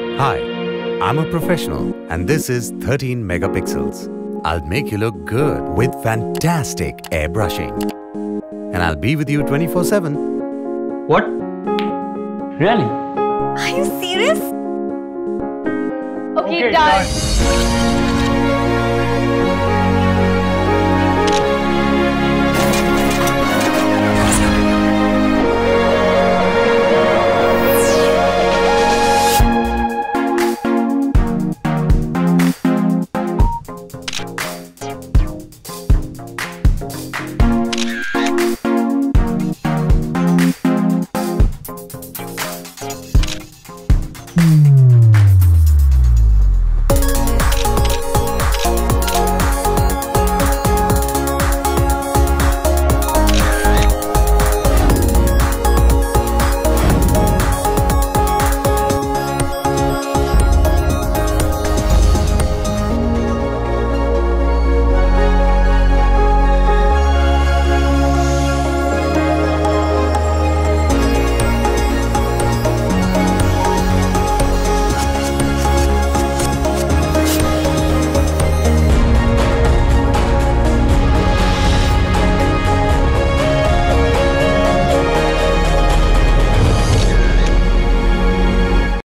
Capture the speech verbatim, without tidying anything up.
Hi, I'm a professional and this is thirteen megapixels. I'll make you look good with fantastic airbrushing. And I'll be with you twenty-four seven. What? Really? Are you serious? Okay, Okay, done. done.